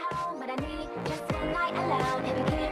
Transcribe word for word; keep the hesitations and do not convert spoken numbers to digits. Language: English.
down, but I need just one night alone. If you give